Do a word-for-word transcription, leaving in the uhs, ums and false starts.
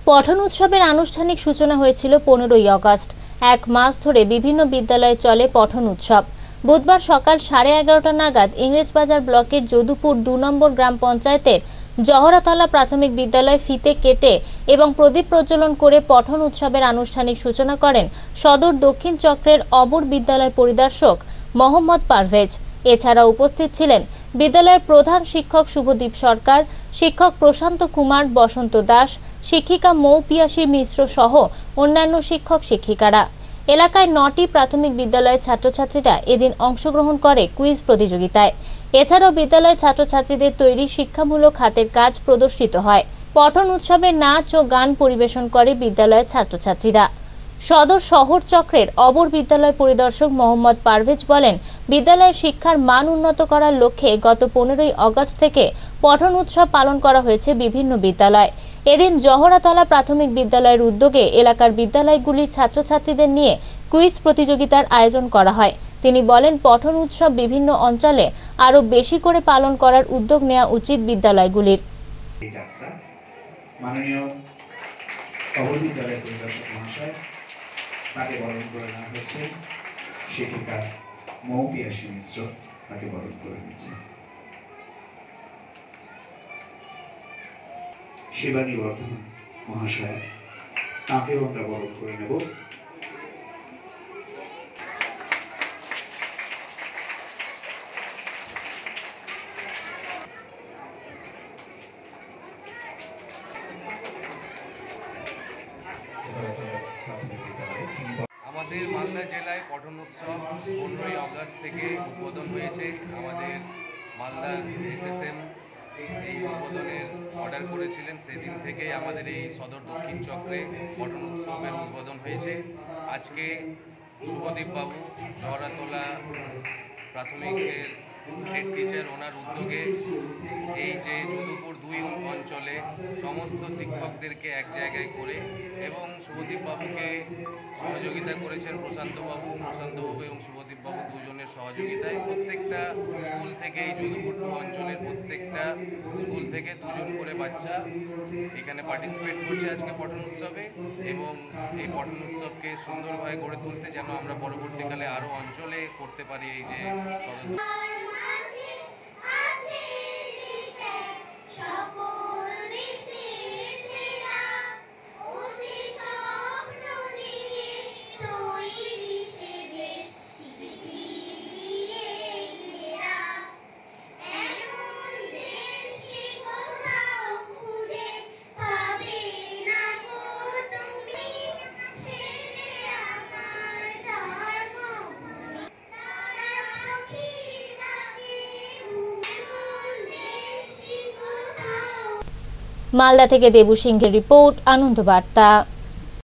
পঠন উৎসবের আনুষ্ঠানিক সূচনা হয়েছিল পনেরোই আগস্ট। এক মাস ধরে বিভিন্ন বিদ্যালয়ে চলে পঠন উৎসব। বুধবার সকাল সাড়ে এগারোটা নাগাদ ইংরেজবাজার ব্লকের যদুপুর দু নম্বর গ্রাম পঞ্চায়েতের জহরাতলা প্রাথমিক বিদ্যালয় ফিতে কেটে এবং প্রদীপ প্রজ্বলন করে পঠন উৎসবের আনুষ্ঠানিক সূচনা করেন সদর দক্ষিণ চক্রের অবর বিদ্যালয় পরিদর্শক মোহাম্মদ পারভেজ। এছাড়া উপস্থিত ছিলেন বিদ্যালয়ের প্রধান শিক্ষক শুভদীপ সরকার, শিক্ষক প্রশান্ত কুমার, বসন্ত দাস, শিক্ষিকা মৌ পিয়াসী মিশ্র সহ অন্যান্য শিক্ষক শিক্ষিকারা। এলাকায় নটি প্রাথমিক বিদ্যালয়ের ছাত্রছাত্রীরা এদিন অংশগ্রহণ করে কুইজ প্রতিযোগিতায়। এছাড়াও বিদ্যালয়ের ছাত্রছাত্রীদের তৈরি শিক্ষামূলক হাতের কাজ প্রদর্শিত হয়। পঠন উৎসবে নাচ ও গান পরিবেশন করে বিদ্যালয়ের ছাত্রছাত্রীরা। সদর শহর চক্রের অবর বিদ্যালয় পরিদর্শক মোহাম্মদ পারভেজ বলেন, বিদ্যালয়ের শিক্ষার মান উন্নত করার লক্ষ্যে গত পনেরোই আগস্ট থেকে পঠন উৎসব পালন করা হয়েছে বিভিন্ন বিদ্যালয়। এদিন জহরাতলা প্রাথমিক বিদ্যালয়ের উদ্যোগে এলাকার বিদ্যালয়গুলির ছাত্রছাত্রীদের নিয়ে কুইজ প্রতিযোগিতার আয়োজন করা হয়। তিনি বলেন, পঠন উৎসব বিভিন্ন অঞ্চলে আরো বেশি করে পালন করার উদ্যোগ নেওয়া উচিত বিদ্যালয়গুলির। তাকে বরণ করে নেওয়া হয়েছে, শিক্ষিকা মৌ পিয়াসী মিশ্র তাকে বরণ করে নিচ্ছে। শিবানী বর্ধমান মহাশয় তাকেও আমরা বরণ করে নেব। আমাদের মালদা জেলায় পঠন উৎসব পনেরোই আগস্ট থেকে উদ্বোধন হয়েছে। আমাদের মালদা এসএসএম এই উদ্বোধনের অর্ডার করেছিলেন, সেদিন থেকেই আমাদের এই সদর দক্ষিণ চক্রে পঠন উৎসবের উদ্বোধন হয়েছে। আজকে শুভদীপ বাবু জহরাতলা প্রাথমিকের হেড টিচার, ওনার উদ্যোগে এই যে যদুপুর দুই অঞ্চলে সমস্ত শিক্ষকদেরকে এক জায়গায় করে এবং শুভদীপ বাবুকে সহযোগিতা করেছেন প্রশান্ত বাবু প্রশান্ত বাবু এবং শুভদীপ বাবু দুজনের সহযোগিতায় প্রত্যেকটা স্কুল থেকে এই যদুপুর দু অঞ্চলের প্রত্যেকটা স্কুল থেকে দুজন করে বাচ্চা এখানে পার্টিসিপেট করছে আজকে পঠন উৎসবে। এবং এই পঠন উৎসবকে সুন্দরভাবে গড়ে তুলতে যেন আমরা পরবর্তীকালে আরও অঞ্চলে করতে পারি। এই যে মালদা থেকে দেবু সিংহের রিপোর্ট, আনন্দ বার্তা।